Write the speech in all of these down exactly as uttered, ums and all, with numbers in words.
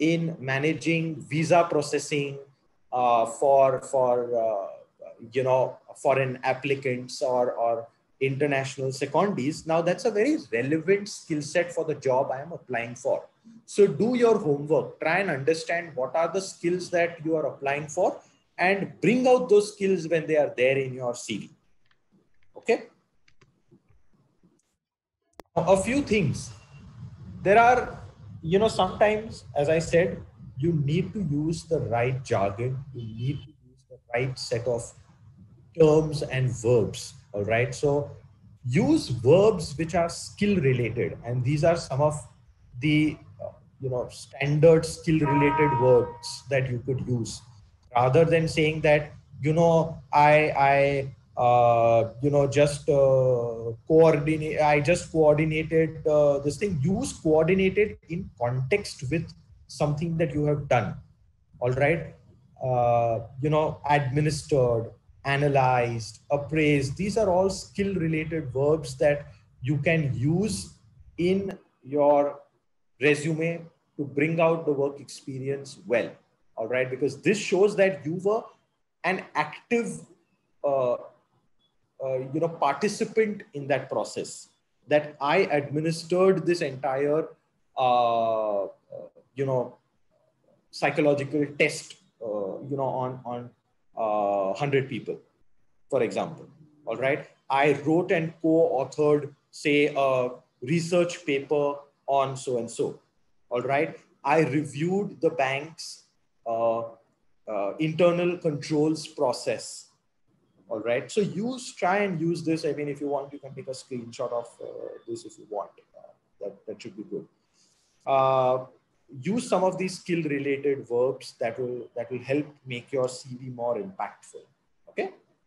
in managing visa processing uh, for, for uh, you know, foreign applicants or, or international secondees. Now that's a very relevant skill set for the job I am applying for. So do your homework, try and understand what are the skills that you are applying for and bring out those skills when they are there in your C V. Okay. A few things. There are, you know, sometimes, as I said, you need to use the right jargon. You need to use the right set of terms and verbs. All right. So use verbs which are skill related. And these are some of the, uh, you know, standard skill related words that you could use, rather than saying that, you know, I, I, uh, you know, just uh, coordinate, I just coordinated uh, this thing. Use coordinated in context with something that you have done. All right. Uh, you know, administered, analyzed, appraised. These are all skill related verbs that you can use in your resume to bring out the work experience well. All right. Because this shows that you were an active, uh, uh, you know, participant in that process, that I administered this entire, uh, uh, you know, psychological test, uh, you know, on, on uh, one hundred people, for example. All right. I wrote and co-authored, say, a research paper on so-and-so. All right. I reviewed the bank's uh, uh, internal controls process. All right. So use, try and use this. I mean, if you want, you can take a screenshot of uh, this if you want. Uh, that, that should be good. Uh, use some of these skill related verbs that will, that will help make your C V more impactful. Okay.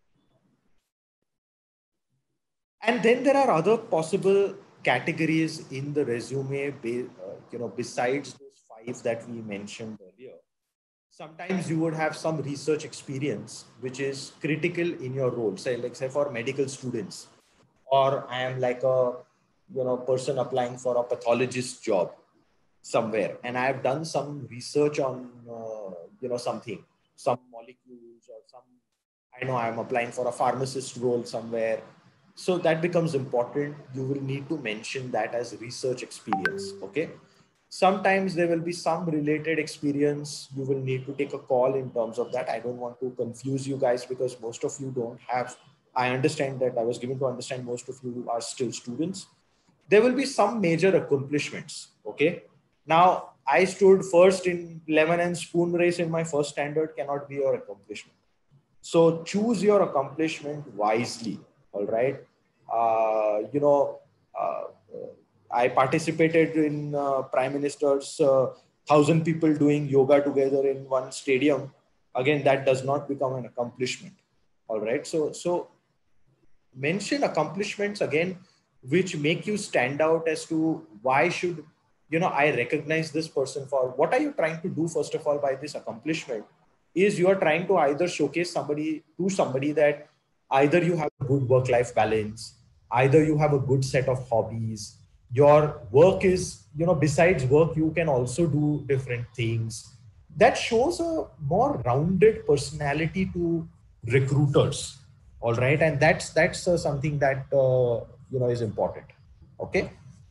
And then there are other possible categories in the resume, uh, you know, besides those five that we mentioned earlier. Sometimes you would have some research experience, which is critical in your role. Say, like, say for medical students, or I am like a, you know, person applying for a pathologist job somewhere, and I have done some research on, uh, you know, something, some molecules or some, I know I'm applying for a pharmacist role somewhere. So that becomes important. You will need to mention that as research experience. Okay. Sometimes there will be some related experience. You will need to take a call in terms of that. I don't want to confuse you guys because most of you don't have, I understand that I was given to understand most of you are still students. There will be some major accomplishments. Okay. Now I stood first in lemon and spoon race in my first standard cannot be your accomplishment. So choose your accomplishment wisely. All right. Uh, you know, uh, I participated in uh, Prime Minister's uh, thousand people doing yoga together in one stadium. Again, that does not become an accomplishment. All right. So, so mention accomplishments again, which make you stand out as to why should, you know, I recognize this person for what are you trying to do? First of all, by this accomplishment is you are trying to either showcase somebody to somebody that either you have a good work-life balance, either you have a good set of hobbies, your work is, you know, besides work, you can also do different things. That shows a more rounded personality to recruiters. All right. And that's, that's uh, something that, uh, you know, is important. Okay.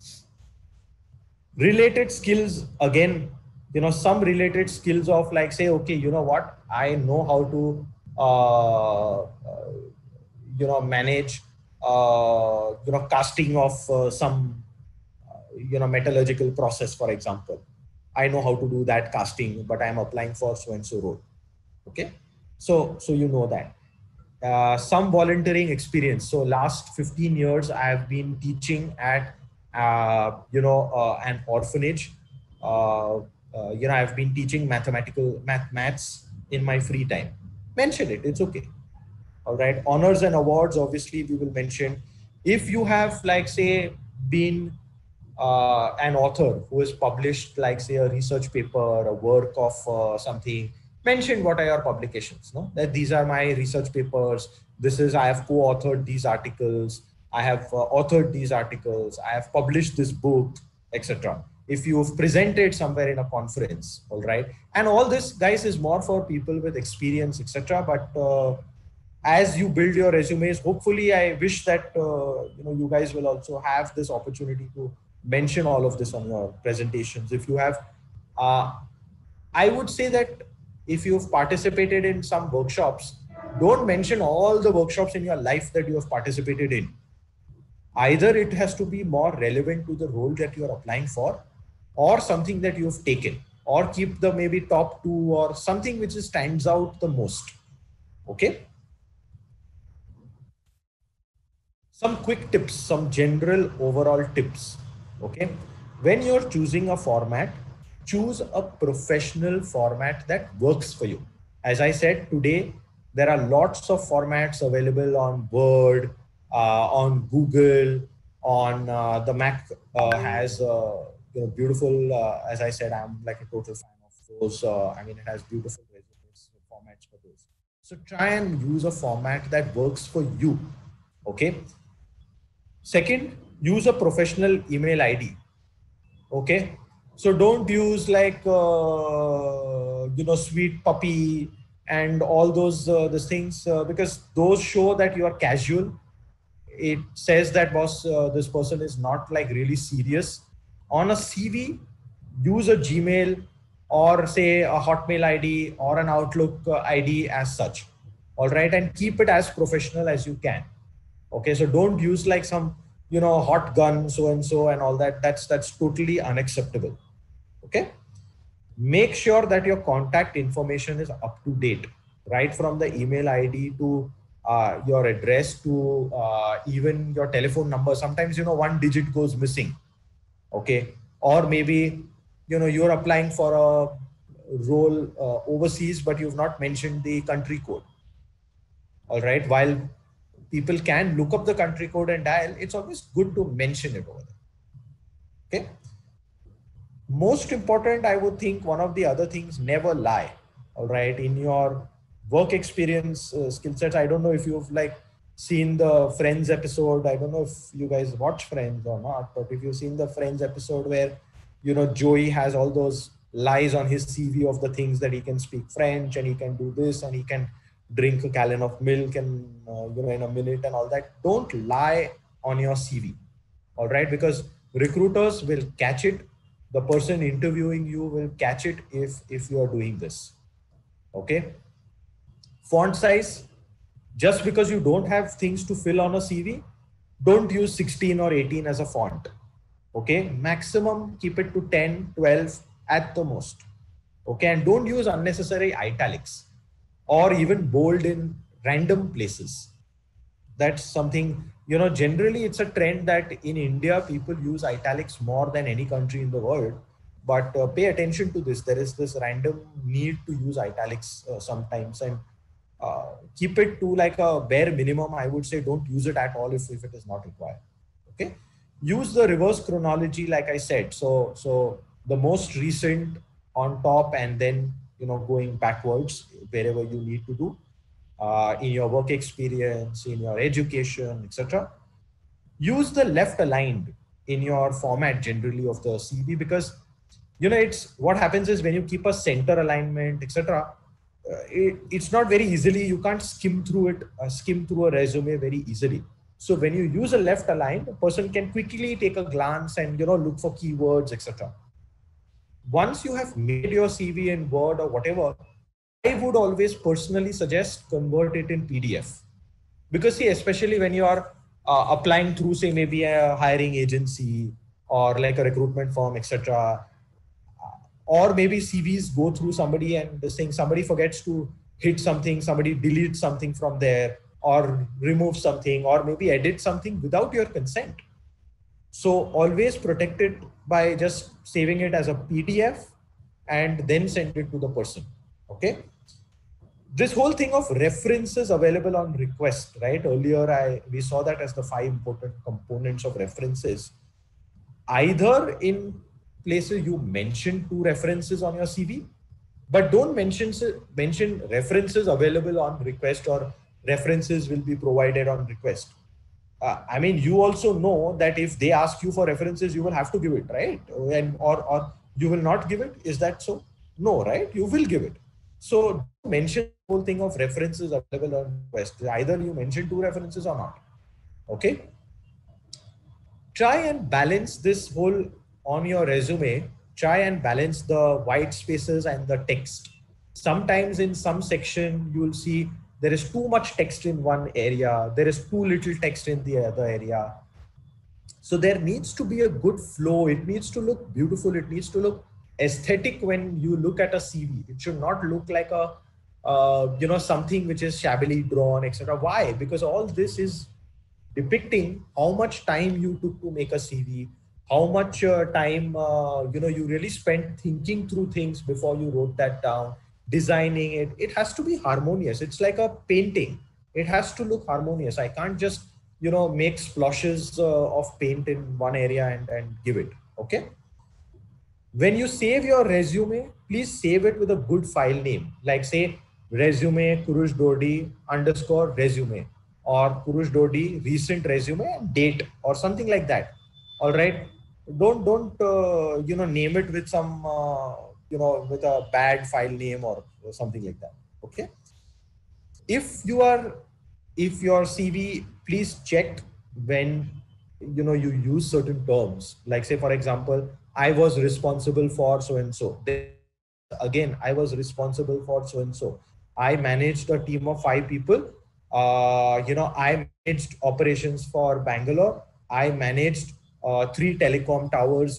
Related skills, again, you know, some related skills of like, say, okay, you know what, I know how to, uh, uh, you know, manage, uh, you know, casting of uh, some, uh, you know, metallurgical process, for example. I know how to do that casting, but I'm applying for so-and-so role. Okay. So, so you know that. Uh, some volunteering experience. So last fifteen years, I have been teaching at, uh, you know, uh, an orphanage. Uh, uh, you know, I've been teaching mathematical math, maths in my free time. Mention it. It's okay. All right. Honors and awards, obviously, we will mention. If you have, like, say, been uh, an author who has published, like, say, a research paper, a work of uh, something, mention what are your publications, no? That these are my research papers. This is, I have co-authored these articles. I have uh, authored these articles. I have published this book, et cetera. if you've presented somewhere in a conference, all right? And all this, guys, is more for people with experience, et cetera. But uh, as you build your resumes, hopefully, I wish that uh, you know you guys will also have this opportunity to mention all of this on your presentations. If you have, uh, I would say that if you've participated in some workshops, don't mention all the workshops in your life that you have participated in. Either it has to be more relevant to the role that you are applying for, or something that you have taken, or keep the maybe top two or something which stands out the most. Okay. Some quick tips, some general overall tips. Okay. When you're choosing a format, choose a professional format that works for you. As I said today, there are lots of formats available on Word, uh, on Google, on uh, the Mac uh, has uh, you know beautiful. Uh, as I said, I'm like a total fan of those. Uh, I mean, it has beautiful resumes formats for those. So try and use a format that works for you. Okay. Second, use a professional email I D. Okay. So don't use like, uh, you know, sweet puppy and all those uh, those things uh, because those show that you are casual. It says that boss, uh, this person is not like really serious. On a C V, use a Gmail or say a Hotmail I D or an Outlook uh, I D as such. All right. And keep it as professional as you can. Okay, so don't use like some, you know, hot gun, so and so and all that. That's that's totally unacceptable. Okay. Make sure that your contact information is up to date, right from the email I D to uh, your address to uh, even your telephone number. Sometimes, you know, one digit goes missing. Okay. Or maybe, you know, you're applying for a role uh, overseas, but you've not mentioned the country code. All right. While people can look up the country code and dial, it's always good to mention it over there. Okay. Most important, I would think one of the other things, never lie. All right. In your work experience, uh, skill sets, I don't know if you've like seen the Friends episode. I don't know if you guys watch Friends or not, but if you've seen the Friends episode where, you know, Joey has all those lies on his C V of the things that he can speak French and he can do this and he can drink a gallon of milk and uh, you know in a minute and all that. Don't lie on your C V, all right? Because recruiters will catch it. The person interviewing you will catch it if if you are doing this. Okay. Font size. Just because you don't have things to fill on a C V, don't use sixteen or eighteen as a font. Okay. Maximum keep it to ten, twelve at the most. Okay. And don't use unnecessary italics or even bold in random places. That's something, you know, generally it's a trend that in India, people use italics more than any country in the world. But uh, pay attention to this. There is this random need to use italics uh, sometimes, and uh, keep it to like a bare minimum. I would say don't use it at all if, if it is not required. Okay. Use the reverse chronology, like I said. So, so the most recent on top and then, you know, going backwards wherever you need to do uh, in your work experience, in your education, et cetera. Use the left aligned in your format generally of the C V because, you know, it's what happens is when you keep a center alignment, et cetera. Uh, it, it's not very easily, you can't skim through it, uh, skim through a resume very easily. So when you use a left aligned, a person can quickly take a glance and, you know, look for keywords, et cetera. Once you have made your C V in Word or whatever, I would always personally suggest convert it in P D F. Because see, especially when you are uh, applying through, say, maybe a hiring agency or like a recruitment firm, et cetera. Or maybe C Vs go through somebody and this thing, somebody forgets to hit something, somebody deletes something from there or remove something or maybe edit something without your consent. So always protect it by just saving it as a P D F and then send it to the person. Okay. This whole thing of references available on request, right? Earlier, I we saw that as the five important components of references. Either in places you mention two references on your C V, but don't mention, mention references available on request or references will be provided on request. Uh, I mean, you also know that if they ask you for references, you will have to give it, right? And or or you will not give it. Is that so? No, right? You will give it. So don't mention the whole thing of references available on request. Either you mention two references or not. Okay. Try and balance this whole on your resume. Try and balance the white spaces and the text. Sometimes in some section you will see there is too much text in one area, there is too little text in the other area. So there needs to be a good flow. It needs to look beautiful. It needs to look aesthetic when you look at a C V. It should not look like a, uh, you know, something which is shabbily drawn, et cetera. Why? Because all this is depicting how much time you took to make a C V, how much uh, time uh, you know you really spent thinking through things before you wrote that down, designing it. It has to be harmonious. It's like a painting. It has to look harmonious. I can't just you know make splashes uh, of paint in one area and, and give it. Okay. When you save your resume, please save it with a good file name, like say resume Kurush Dodi underscore resume, or Kurush Dodi recent resume and date, or something like that. All right. Don't don't uh, you know name it with some uh, you know with a bad file name or, or something like that. Okay. If you are if your CV, please check when you know you use certain terms, like say for example, I was responsible for so and so. Again, I was responsible for so and so. I managed a team of five people. Uh, you know I managed operations for Bangalore. I managed uh, three telecom towers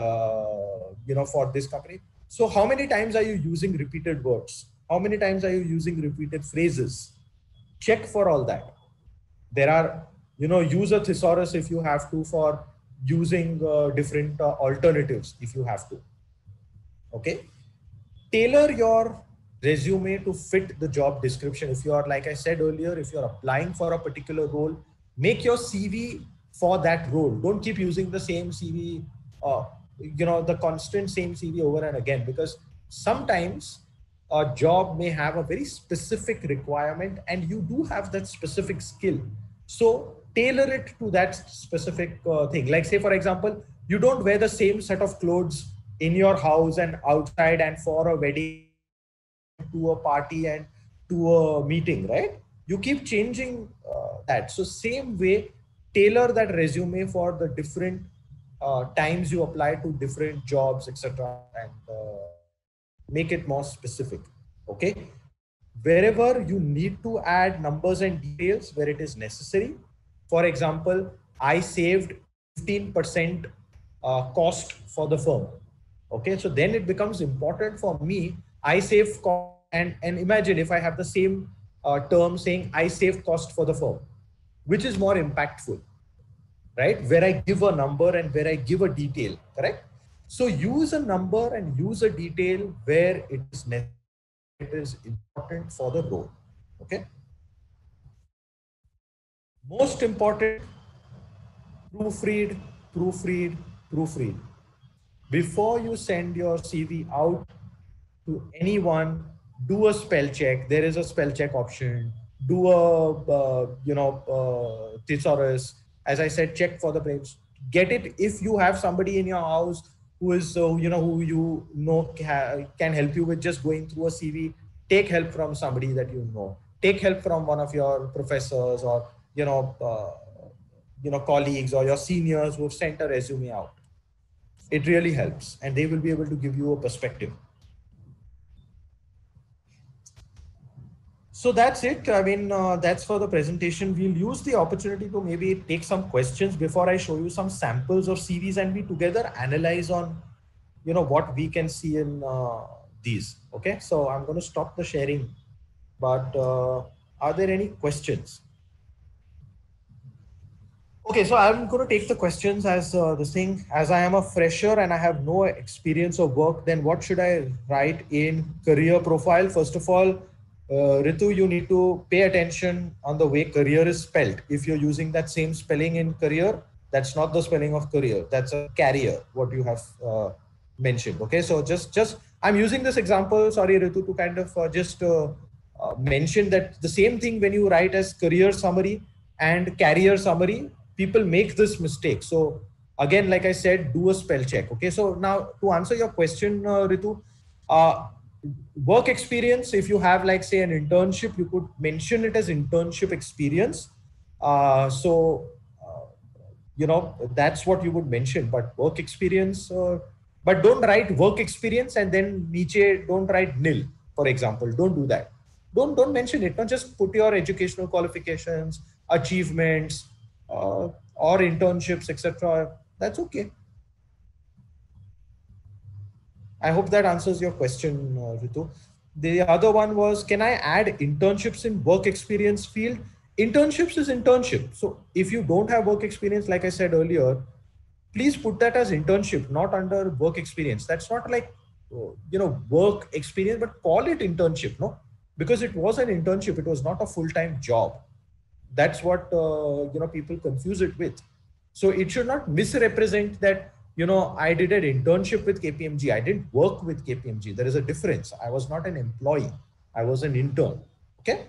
uh, you know for this company. So how many times are you using repeated words? How many times are you using repeated phrases? Check for all that. There are, you know, use a thesaurus if you have to, for using uh, different uh, alternatives if you have to. Okay. Tailor your resume to fit the job description. If you are, like I said earlier, if you're applying for a particular role, make your C V for that role. Don't keep using the same C V, uh, you know, the constant same C V over and again, because sometimes a job may have a very specific requirement and you do have that specific skill. So tailor it to that specific uh, thing. Like say, for example, you don't wear the same set of clothes in your house and outside and for a wedding, to a party and to a meeting, right? You keep changing uh, that. So same way, tailor that resume for the different uh, times you apply to different jobs, et cetera, and uh, make it more specific. Okay. Wherever you need to add numbers and details where it is necessary. For example, I saved fifteen percent uh, cost for the firm. Okay, so then it becomes important for me. I save cost, and, and imagine if I have the same uh, term saying I save cost for the firm, which is more impactful, right? Where I give a number and where I give a detail, correct? So use a number and use a detail where it is necessary, it is important for the role. Okay. Most important, proofread, proofread, proofread. Before you send your C V out to anyone, do a spell check. There is a spell check option. Do a, uh, you know, uh, thesaurus. As I said, check for the page. Get it. If you have somebody in your house who is, uh, you know, who you know can help you with just going through a C V, take help from somebody that you know. Take help from one of your professors or, you know, uh, you know, colleagues or your seniors who have sent a resume out. It really helps, and they will be able to give you a perspective. So that's it. I mean, uh, that's for the presentation. We'll use the opportunity to maybe take some questions before I show you some samples of C Vs and we together analyze on, you know, what we can see in uh, these. Okay, so I'm going to stop the sharing, but uh, are there any questions? Okay, so I'm going to take the questions as uh, this thing. As I am a fresher and I have no experience of work, then what should I write in career profile? First of all, uh, Ritu, you need to pay attention on the way career is spelled. If you're using that same spelling in career, that's not the spelling of career. That's a carrier, what you have uh, mentioned. Okay, so just, just I'm using this example, sorry, Ritu, to kind of uh, just uh, uh, mention that the same thing when you write as career summary, and career summary, people make this mistake. So again, like I said, do a spell check. Okay. So now to answer your question, uh, Ritu, uh, work experience, if you have like say an internship, you could mention it as internship experience. Uh, so, uh, you know, that's what you would mention, but work experience, uh, but don't write work experience and then niche, don't write nil, for example. Don't do that. Don't, don't mention it. Don't just put your educational qualifications, achievements, uh, or internships, et cetera. That's okay. I hope that answers your question, uh, Ritu. The other one was, can I add internships in work experience field? Internships is internship. So if you don't have work experience, like I said earlier, please put that as internship, not under work experience. That's not like, uh, you know, work experience, but call it internship, no? Because it was an internship. It was not a full-time job. That's what, uh, you know, people confuse it with. So it should not misrepresent that, you know, I did an internship with K P M G. I didn't work with K P M G. There is a difference. I was not an employee. I was an intern. Okay.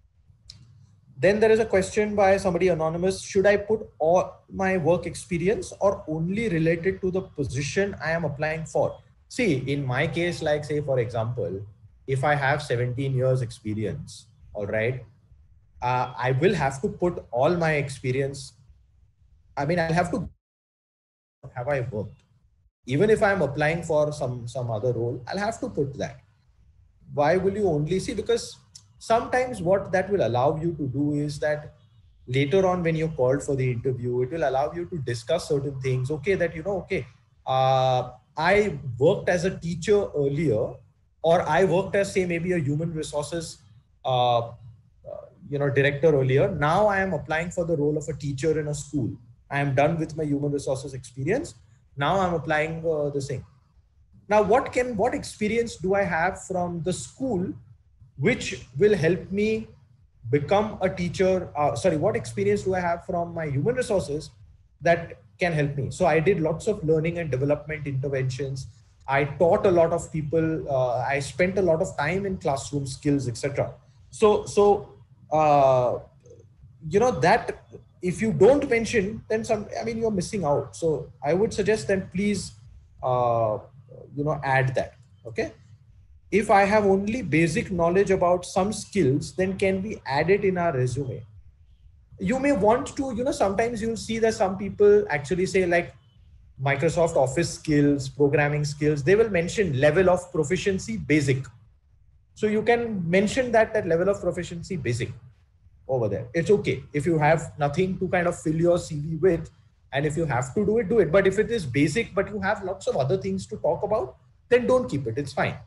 Then there is a question by somebody anonymous. Should I put all my work experience or only related to the position I am applying for? See, in my case, like say, for example, if I have seventeen years experience, all right, uh, I will have to put all my experience. I mean, I'll have to have I worked. Even if I'm applying for some, some other role, I'll have to put that. Why will you only see? Because sometimes what that will allow you to do is that later on when you're called for the interview, it will allow you to discuss certain things. Okay, that, you know, okay, uh, I worked as a teacher earlier, or I worked as say maybe a human resources uh, uh, you know, director earlier. Now I am applying for the role of a teacher in a school. I am done with my human resources experience. Now I'm applying uh, the same. Now, what can, what experience do I have from the school, which will help me become a teacher? Uh, sorry, what experience do I have from my human resources that can help me? So I did lots of learning and development interventions. I taught a lot of people. Uh, I spent a lot of time in classroom skills, et cetera. So, so uh, you know that if you don't mention, then some, I mean, you're missing out. So I would suggest then please, uh, you know, add that. Okay. If I have only basic knowledge about some skills, then can we add it in our resume? You may want to, you know, sometimes you'll see that some people actually say like Microsoft Office skills, programming skills, they will mention level of proficiency basic. So you can mention that, that level of proficiency basic over there. It's okay. If you have nothing to kind of fill your C V with, and if you have to do it, do it. But if it is basic, but you have lots of other things to talk about, then don't keep it. It's fine.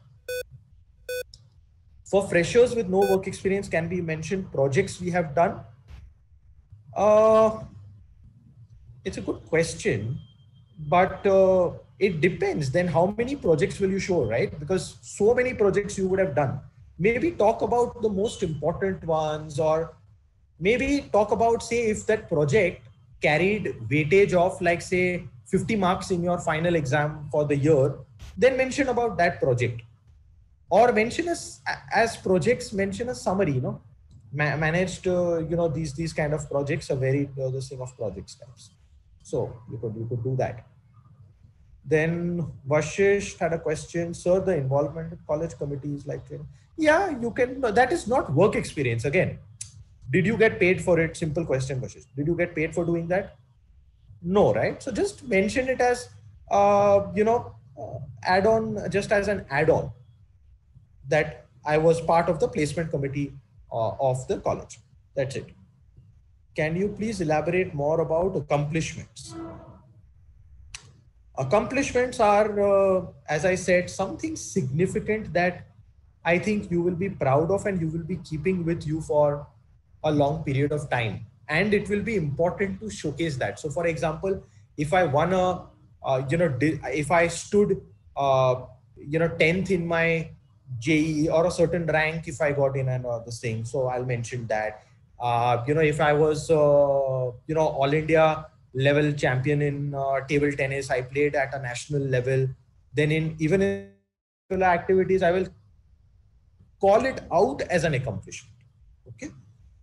For freshers with no work experience, can we mention projects we have done? Uh, it's a good question, but uh, it depends. Then how many projects will you show, right? Because so many projects you would have done. Maybe talk about the most important ones, or maybe talk about, say, if that project carried weightage of like say fifty marks in your final exam for the year, then mention about that project. Or mention as, as projects, mention a summary, you know, Ma managed, uh, you know, these, these kind of projects are very, uh, the thing of projects types. So you could, you could do that. Then Vashish had a question, sir, the involvement in college committees, like, yeah, you can, that is not work experience. Again, did you get paid for it? Simple question, Vashish. Did you get paid for doing that? No, right? So just mention it as, uh, you know, uh, add on, just as an add on, that I was part of the placement committee uh, of the college. That's it. Can you please elaborate more about accomplishments? Accomplishments are, uh, as I said, something significant that I think you will be proud of and you will be keeping with you for a long period of time. And it will be important to showcase that. So for example, if I won a, uh, you know, if I stood, uh, you know, tenth in my J E E or a certain rank, if I got in and all this thing, so I'll mention that. Uh, you know, if I was, uh, you know, All India level champion in uh, table tennis, I played at a national level, then in even in activities, I will call it out as an accomplishment. Okay.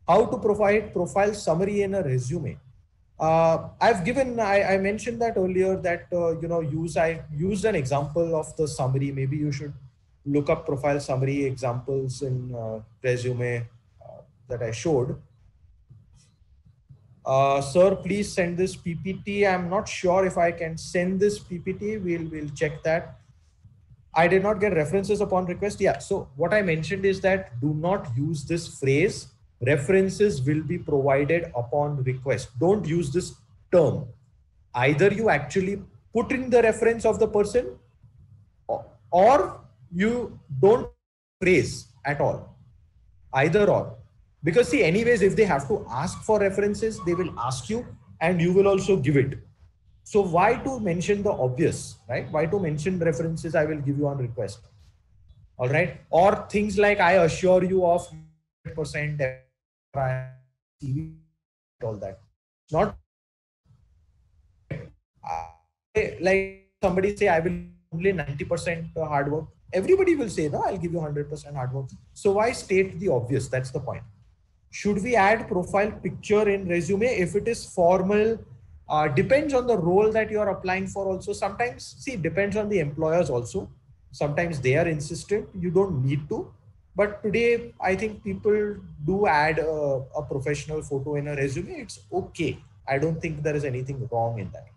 how to provide profile summary in a resume. Uh, I've given, I, I mentioned that earlier that, uh, you know, use, I used an example of the summary. Maybe you should look up profile summary examples in uh, resume uh, that I showed. Uh, sir, please send this P P T. I'm not sure if I can send this P P T. We'll, we'll check that. I did not get references upon request. Yeah. So what I mentioned is that do not use this phrase. References will be provided upon request. Don't use this term. Either you actually put in the reference of the person, or, or you don't phrase at all. Either or. Because see, anyways, if they have to ask for references, they will ask you and you will also give it. So why to mention the obvious, right? Why to mention references? I will give you on request. All right. Or things like, I assure you of one hundred percent all that. Not like somebody say, I will only ninety percent hard work. Everybody will say, no, I'll give you one hundred percent hard work. So why state the obvious? That's the point. Should we add profile picture in resume? If it is formal, uh, depends on the role that you are applying for also. Sometimes, see, depends on the employers also. Sometimes they are insistent, you don't need to. But today, I think people do add a, a professional photo in a resume. It's okay. I don't think there is anything wrong in that.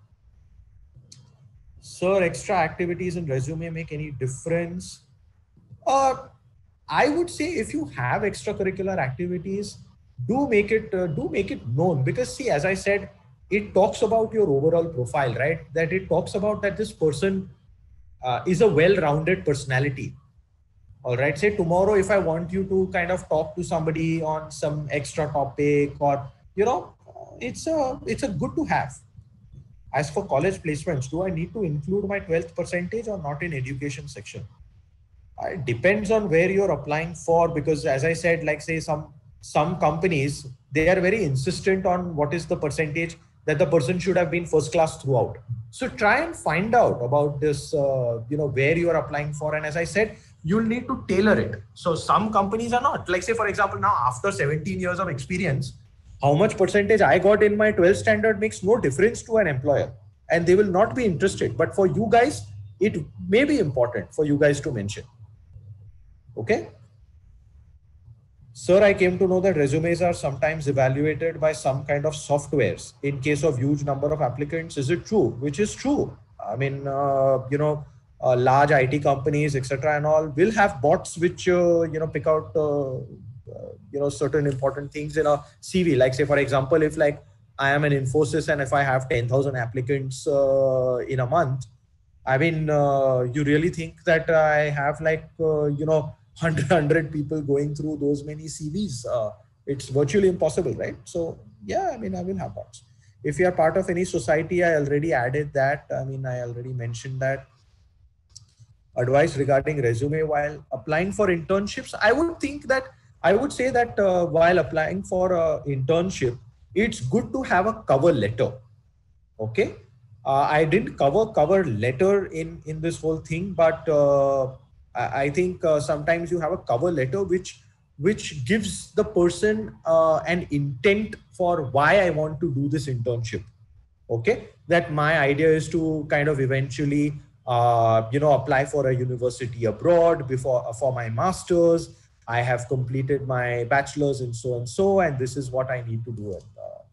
Sir, extra activities in resume make any difference? Uh, I would say if you have extracurricular activities, do make it uh, do make it known, because see, as I said, it talks about your overall profile, right? That it talks about that this person uh, is a well-rounded personality. All right. Say tomorrow, if I want you to kind of talk to somebody on some extra topic, or you know, it's a it's a good to have. As for college placements, do I need to include my twelfth percentage or not in education section? It depends on where you're applying for, because as I said, like say some some companies, they are very insistent on what is the percentage that the person should have been first class throughout. So try and find out about this, uh, you know, where you are applying for. And as I said, you'll need to tailor it. So some companies are not. Like say, for example, now after seventeen years of experience, how much percentage I got in my twelfth standard makes no difference to an employer, and they will not be interested. But for you guys, it may be important for you guys to mention. Okay. Sir, I came to know that resumes are sometimes evaluated by some kind of softwares in case of huge number of applicants. Is it true? Which is true. I mean, uh, you know, uh, large I T companies, et cetera, and all will have bots which uh, you know pick out uh, uh, you know certain important things in a C V. Like say, for example, if like I am an Infosys and if I have ten thousand applicants uh, in a month, I mean, uh, you really think that I have like uh, you know one hundred people going through those many C Vs? Uh, it's virtually impossible, right? So yeah, I mean, I will have bots. If you are part of any society, I already added that. I mean, I already mentioned that. Advice regarding resume while applying for internships. I would think that, I would say that uh, while applying for an internship, it's good to have a cover letter. Okay. Uh, I didn't cover cover letter in, in this whole thing, but uh, I, I think uh, sometimes you have a cover letter which which gives the person uh, an intent for why I want to do this internship. Okay, that my idea is to kind of eventually uh, you know apply for a university abroad before uh, for my master's. I have completed my bachelor's and so and so, and this is what I need to do. Uh,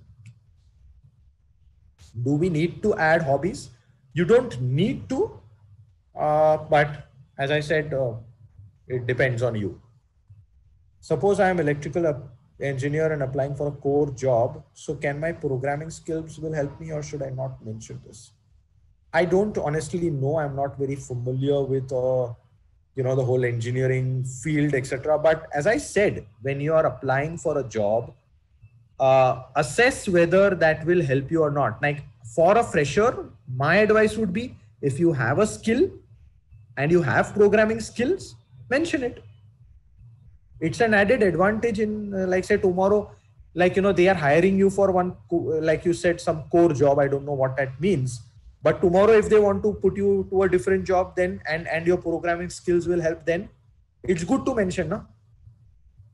do we need to add hobbies? You don't need to, uh, but as I said, uh, it depends on you. Suppose I am electrical engineer and applying for a core job. So can my programming skills will help me, or should I not mention this? I don't honestly know. I'm not very familiar with, uh, you know, the whole engineering field, et cetera. But as I said, when you are applying for a job, uh, assess whether that will help you or not. Like for a fresher, my advice would be, if you have a skill and you have programming skills, mention it. It's an added advantage in uh, like say tomorrow, like, you know, they are hiring you for one, like you said, some core job. I don't know what that means, but tomorrow if they want to put you to a different job, then and, and your programming skills will help, then it's good to mention. No?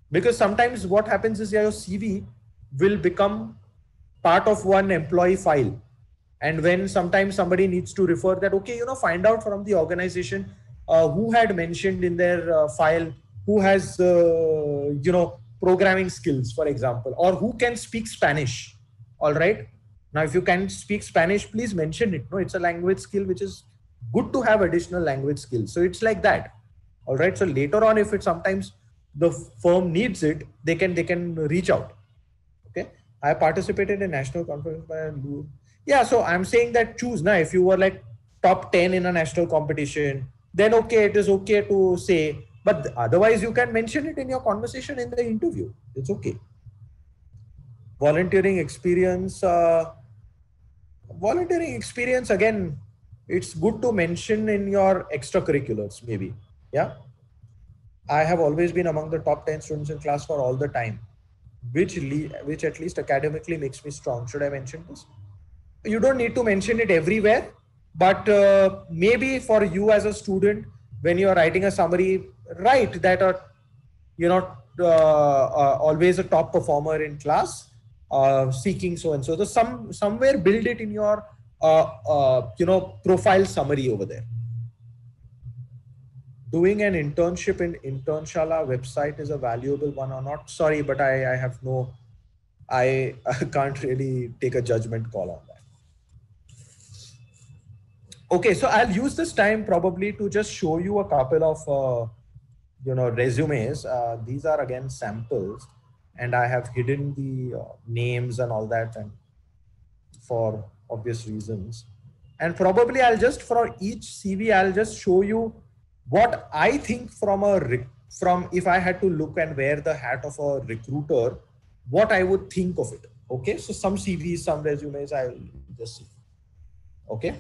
Because sometimes what happens is your C V will become part of one employee file. And when sometimes somebody needs to refer that, okay, you know, find out from the organization uh, who had mentioned in their uh, file, who has, uh, you know, programming skills, for example, or who can speak Spanish. All right. Now, if you can speak Spanish, please mention it. No, it's a language skill, which is good to have additional language skills. So it's like that. All right. So later on, if it sometimes the firm needs it, they can they can reach out. Okay. I participated in national conference by yeah. So I'm saying that choose now. If you were like top ten in a national competition, then okay, it is okay to say. But otherwise, you can mention it in your conversation in the interview. It's okay. Volunteering experience. Uh, volunteering experience again. It's good to mention in your extracurriculars, maybe. Yeah. I have always been among the top ten students in class for all the time, which le- which at least academically makes me strong. Should I mention this? You don't need to mention it everywhere, but uh, maybe for you as a student, when you are writing a summary, write that uh, you're not uh, uh, always a top performer in class, uh, seeking so and so. So some somewhere build it in your uh, uh, you know profile summary over there. Doing an internship in Internshala website is a valuable one or not? Sorry, but I, I have no, I, I can't really take a judgment call on that. Okay, so I'll use this time probably to just show you a couple of, uh, you know, resumes. Uh, these are again samples, and I have hidden the uh, names and all that, and for obvious reasons. And probably I'll just for each C V, I'll just show you what I think from a from if I had to look and wear the hat of a recruiter, what I would think of it. Okay, so some C Vs, some resumes, I'll just see. Okay.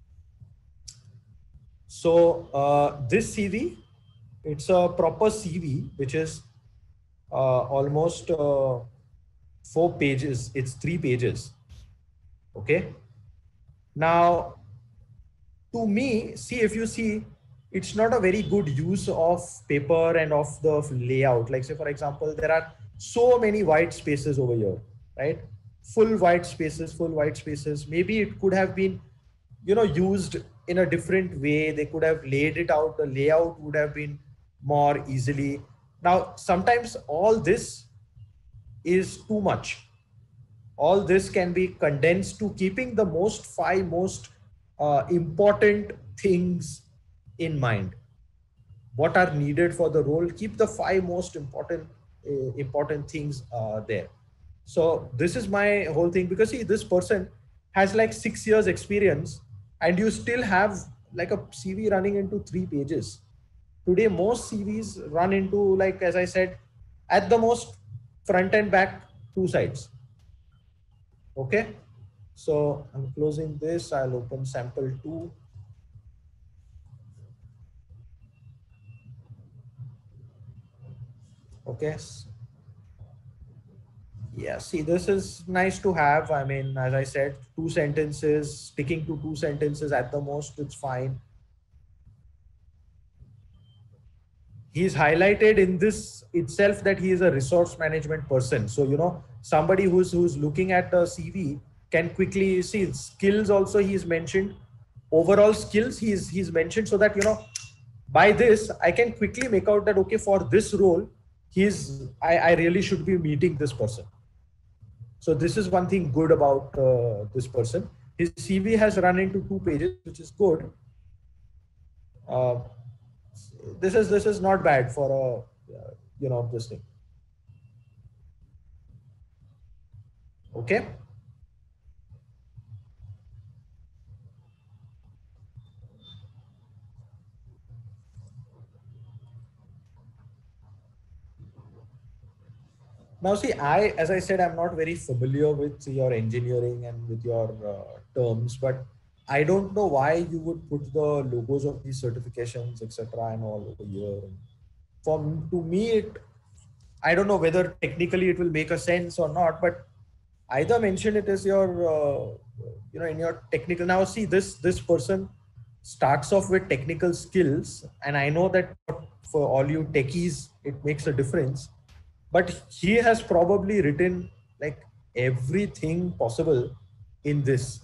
So uh, this C V, it's a proper C V, which is uh, almost uh, four pages. It's three pages. Okay. Now, to me, see, if you see, it's not a very good use of paper and of the layout. Like say, for example, there are so many white spaces over here, right? Full white spaces, full white spaces. Maybe it could have been, you know, used in a different way. They could have laid it out. The layout would have been more easily. Now, sometimes all this is too much. All this can be condensed to keeping the most five most uh, important things in mind. What are needed for the role? Keep the five most important uh, important things uh, there. So this is my whole thing, because see, this person has like six years experience, and you still have like a C V running into three pages. Today, most C Vs run into, like as I said, at the most front and back two sides. Okay. So I'm closing this. I'll open sample two. Okay. Yeah, see, this is nice to have. I mean, as I said, two sentences, sticking to two sentences at the most, it's fine. He's highlighted in this itself that he is a resource management person. So, you know, somebody who's who's looking at a C V can quickly see skills also he's mentioned. Overall skills he's he's mentioned, so that, you know, by this I can quickly make out that, okay, for this role, he's I, I really should be meeting this person. So this is one thing good about uh, this person. His C V has run into two pages, which is good. Uh, this is this is not bad for a uh, you know this thing. Okay. Now, see, I, as I said, I'm not very familiar with your engineering and with your uh, terms, but I don't know why you would put the logos of these certifications, et cetera, and all over here. For to me, it, I don't know whether technically it will make a sense or not, but either mention it as your, uh, you know, in your technical. Now, see, this this person starts off with technical skills, and I know that for all you techies, it makes a difference. but he has probably written like everything possible in this.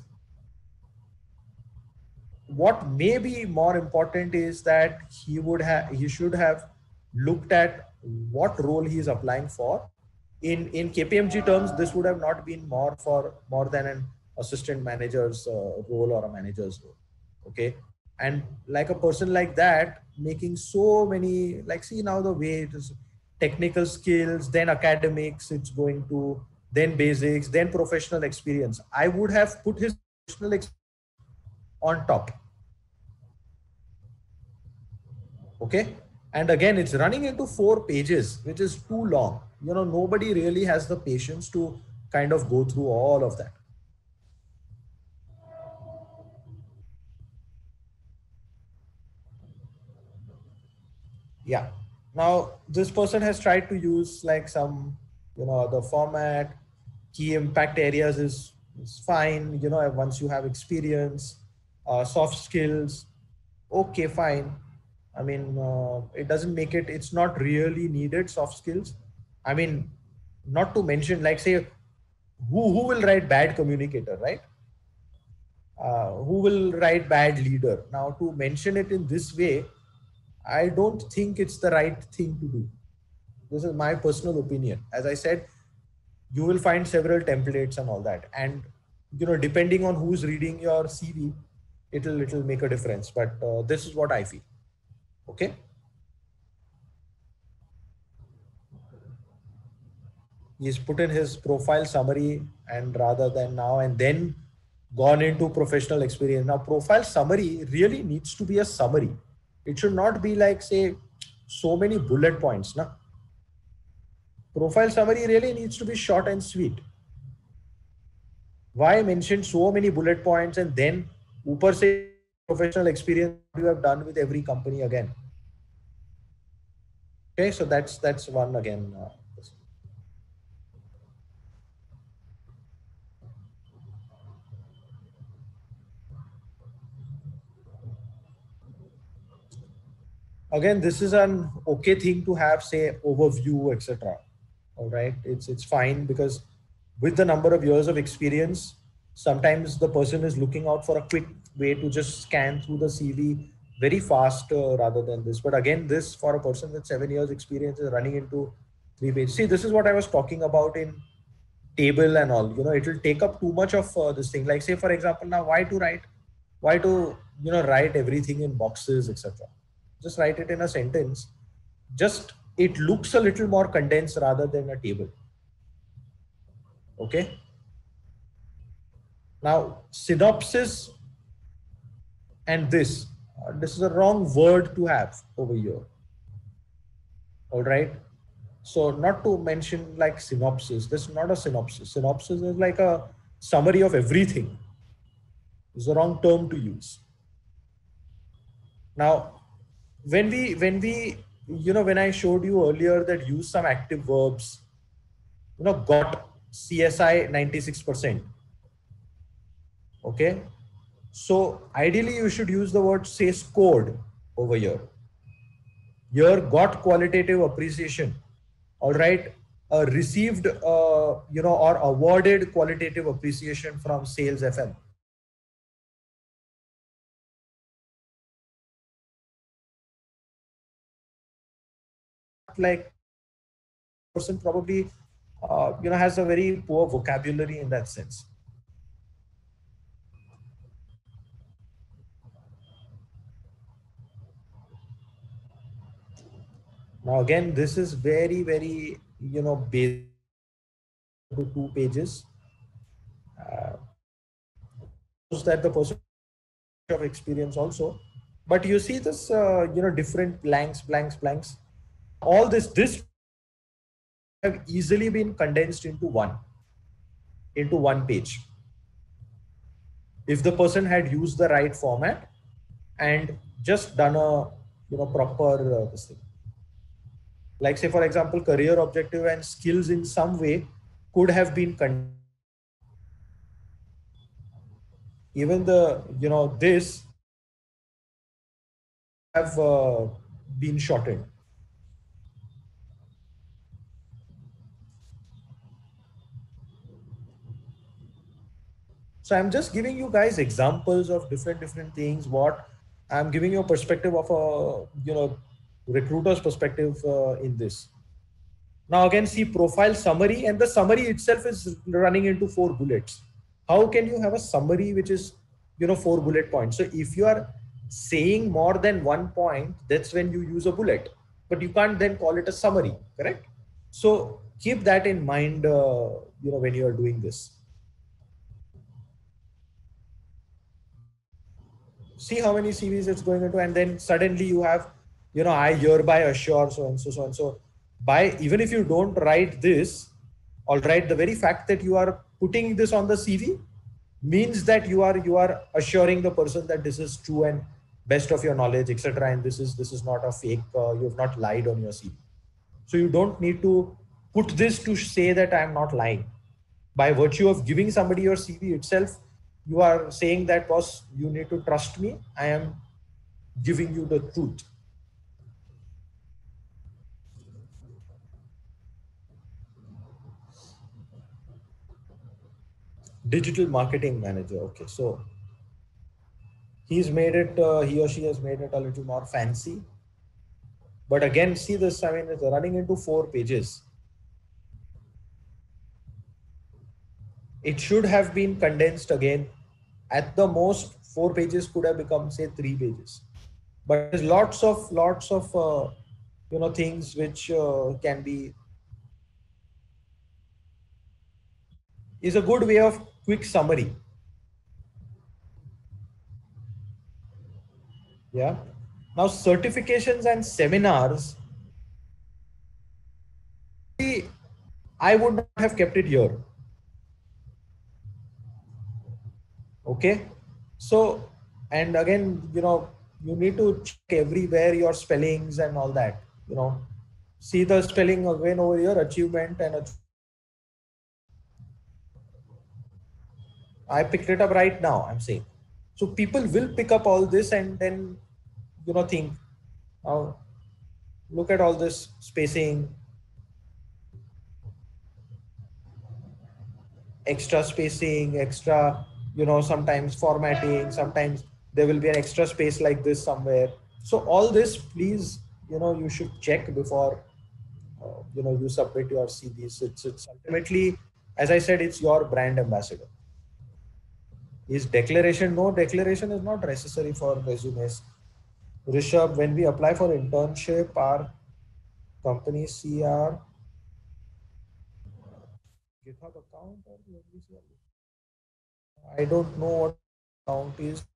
What may be more important is that he would have he should have looked at what role he is applying for. In in K P M G terms, this would have not been more for more than an assistant manager's uh, role or a manager's role. Okay. And like a person like that making so many, like, see now the way it is, technical skills, then academics, it's going to, then basics, then professional experience. I would have put his professional experience on top. Okay. And again, it's running into four pages, which is too long. You know, nobody really has the patience to kind of go through all of that. Yeah. Now, this person has tried to use like some, you know, the format, key impact areas is, is fine. You know, once you have experience, uh, soft skills, okay, fine. I mean, uh, it doesn't make it, it's not really needed, soft skills. I mean, not to mention, like, say, who, who will write bad communicator, right? Uh, who will write bad leader? Now, to mention it in this way, I don't think it's the right thing to do. This is my personal opinion. As I said, you will find several templates and all that. And, you know, depending on who's reading your C V, it'll, it'll make a difference. But uh, this is what I feel. Okay. He's put in his profile summary and rather than now and then gone into professional experience. Now, profile summary really needs to be a summary. It should not be like, say, so many bullet points. Na? Profile summary really needs to be short and sweet. Why mention so many bullet points and then upar say professional experience you have done with every company again? Okay, so that's that's one again. Uh, again, this is an okay thing to have, say, overview, et cetera. All right, it's it's fine because with the number of years of experience, sometimes the person is looking out for a quick way to just scan through the C V very fast uh, rather than this. But again, this for a person with seven years experience is running into three pages. See, this is what I was talking about in table and all. You know, it will take up too much of uh, this thing. Like, say, for example, now why to write, why to, you know, write everything in boxes, et cetera. Just write it in a sentence. Just it looks a little more condensed rather than a table. Okay. Now, synopsis and this, uh, this is a wrong word to have over here. All right. So, not to mention like synopsis, this is not a synopsis. Synopsis is like a summary of everything. It's the wrong term to use. Now, when we, when we, you know, when I showed you earlier that use some active verbs, you know, got C S I ninety-six percent. Okay. So ideally you should use the word say scored over here. Here got qualitative appreciation. All right. Uh, received, uh, you know, or awarded qualitative appreciation from Sales F M. Like person probably, uh, you know, has a very poor vocabulary in that sense. Now again, this is very, very, you know, basic to two pages. Uh, that the person of experience also, but you see this, uh, you know, different blanks, blanks, blanks. All this, this have easily been condensed into one, into one page. If the person had used the right format and just done a, you know, proper uh, this thing. Like say, for example, career objective and skills in some way could have been condensed. Even the, you know, this have uh, been shortened. So I'm just giving you guys examples of different different things. What I'm giving you a perspective of a you know recruiter's perspective uh, in this. Now again, see profile summary, and the summary itself is running into four bullets. How can you have a summary which is you know four bullet points? So if you are saying more than one point, that's when you use a bullet, but you can't then call it a summary, correct? So keep that in mind, uh, you know, when you are doing this. See how many C Vs it's going into, and then suddenly you have, you know, I hereby assure so and so, so and so. By even if you don't write this, all right, the very fact that you are putting this on the C V means that you are you are assuring the person that this is true and best of your knowledge, et cetera. And this is this is not a fake. Uh, you have not lied on your C V. So you don't need to put this to say that I am not lying. By virtue of giving somebody your C V itself, you are saying that, boss, you need to trust me. I am giving you the truth. Digital marketing manager. Okay, so he's made it, uh, he or she has made it a little more fancy. But again, see this, I mean, it's running into four pages. It should have been condensed again. At the most, four pages could have become, say, three pages. But there's lots of, lots of, uh, you know, things which uh, can be, is a good way of quick summary. Yeah. Now, certifications and seminars, I would not have kept it here. Okay. So, and again, you know, you need to check everywhere your spellings and all that, you know, see the spelling again over here, achievement and I picked it up right now, I'm saying. So people will pick up all this and then, you know, think, oh, look at all this spacing, extra spacing, extra, you know, sometimes formatting, sometimes there will be an extra space like this somewhere. So all this, please, you know, you should check before, uh, you know, you submit your C Vs. It's, it's ultimately, as I said, it's your brand ambassador. Is declaration? No, declaration is not necessary for resumes. Rishabh, when we apply for internship, our company C R GitHub account or I don't know what account is.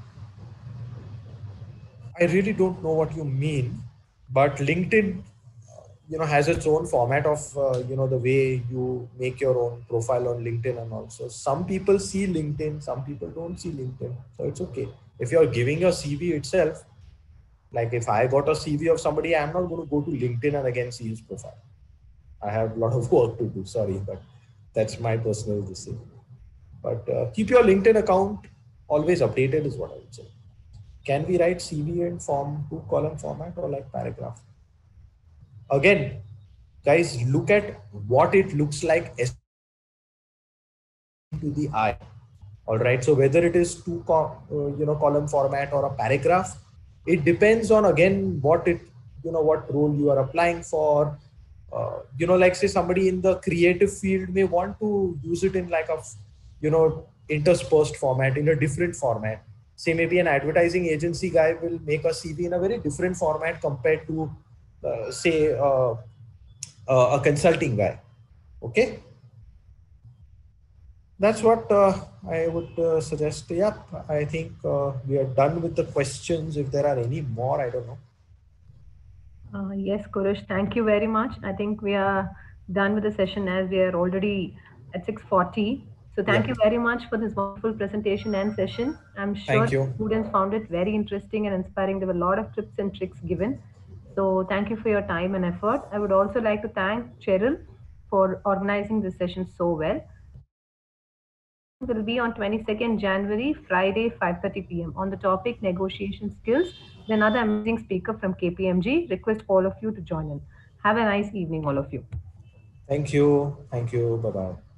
I really don't know what you mean, but LinkedIn, you know, has its own format of, uh, you know, the way you make your own profile on LinkedIn and also some people see LinkedIn, some people don't see LinkedIn. So it's okay. If you're giving your C V itself, like if I got a C V of somebody, I'm not going to go to LinkedIn and again see his profile. I have a lot of work to do. Sorry, but that's my personal decision. But uh, keep your LinkedIn account always updated is what I would say. Can we write C V in form two column format or like paragraph? Again, guys, look at what it looks like to the eye. All right. So whether it is two co- uh, you know column format or a paragraph, it depends on again what it you know what role you are applying for. Uh, you know, like say somebody in the creative field may want to use it in like a you know interspersed format in a different format. Say maybe an advertising agency guy will make a C V in a very different format compared to uh, say uh, uh, a consulting guy. Okay. That's what uh, I would uh, suggest. Yeah, I think uh, we are done with the questions. If there are any more, I don't know. Uh, yes, Kurush, thank you very much. I think we are done with the session as we are already at six forty. So Yeah. thank you very much for this wonderful presentation and session. I'm sure Thank the you. students found it very interesting and inspiring. There were a lot of tips and tricks given. So thank you for your time and effort. I would also like to thank Cheryl for organizing this session so well. Will be on twenty-second January, Friday, five thirty p m on the topic negotiation skills. With another amazing speaker from K P M G. Request all of you to join in. Have a nice evening, all of you. Thank you. Thank you. Bye bye.